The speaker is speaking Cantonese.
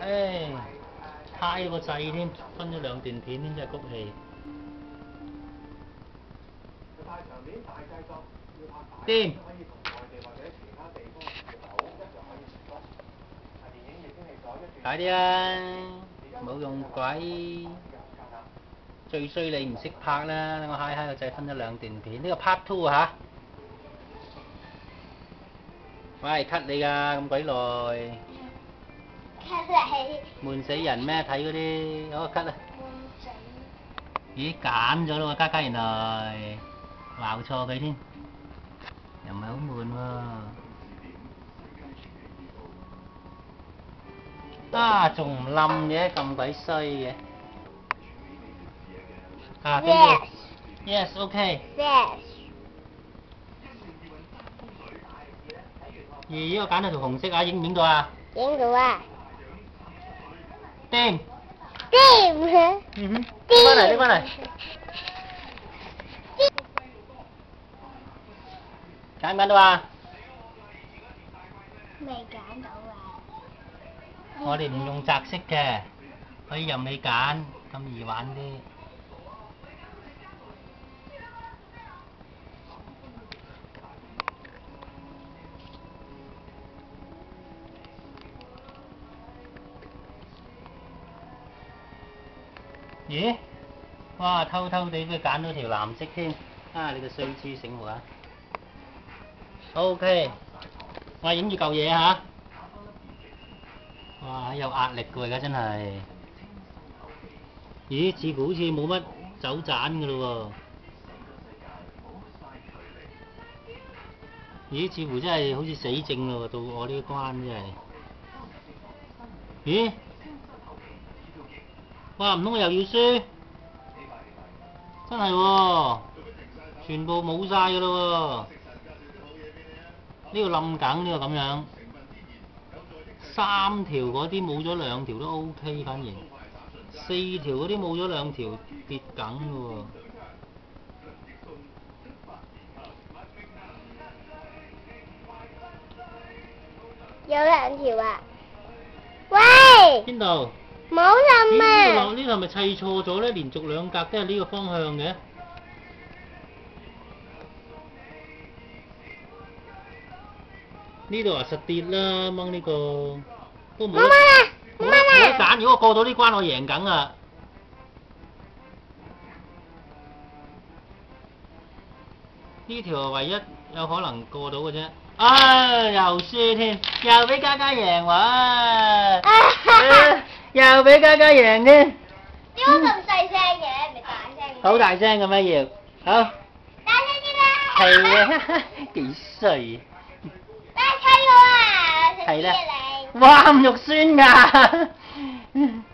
唉，揩個掣添，分咗兩段片添，真係谷氣。掂。快啲啦，冇用鬼。最衰你唔識拍啦，我揩個掣分咗兩段片，呢個 part 2嚇。喂 ，cut 你㗎，咁鬼耐。 cut 你。悶死人咩？睇嗰啲，好 cut 啦。悶死。咦，揀咗咯喎，嘉嘉原來鬧錯佢添，又唔係好悶喎。啊，仲唔冧嘅，咁鬼衰嘅。啊，跟住 ，yes，OK。 Yes。 咦，我揀咗條紅色啊，影唔影到啊？ 影到啊。 掂。 掂。 嗯哼。拎返嚟，拎返嚟。揀唔揀到啊？ 未揀到啊。 我哋唔用擲色嘅，可以任你揀，咁易玩啲。咦？哇！偷偷地佢揀到條藍色添，啊！你個衰豬醒目啊 ！OK， 我影住嚿嘢嚇。哇！有壓力㗎而家真係。咦？似乎好似冇乜走盞㗎咯喎。咦？似乎真係好似死症咯喎，到我呢關真係。咦？哇！唔通我又要輸？真係喎，全部冇晒㗎咯喎。呢個冧梗，呢個咁樣。3條嗰啲冇咗2條都 OK， 反而4條嗰啲冇咗2條跌梗㗎喎。 有2條啊！喂！ 邊度？ 冇冧啊！ 呢度係咪砌錯咗咧？連續2格都係呢個方向嘅。呢度啊實跌啦，掹呢個都冇得揀。如果我過到呢關，我贏梗啊！呢條係唯一有可能過到嘅啫。唉，又輸添，又俾嘉嘉贏喎！又俾嘉嘉贏添。 點解咁細聲嘅？咪大聲。 好大聲嘅咩要？好。 大聲啲啦！ 係啊，幾衰。 你砌我啊！食啲嘢你。 哇，咁肉酸㗎！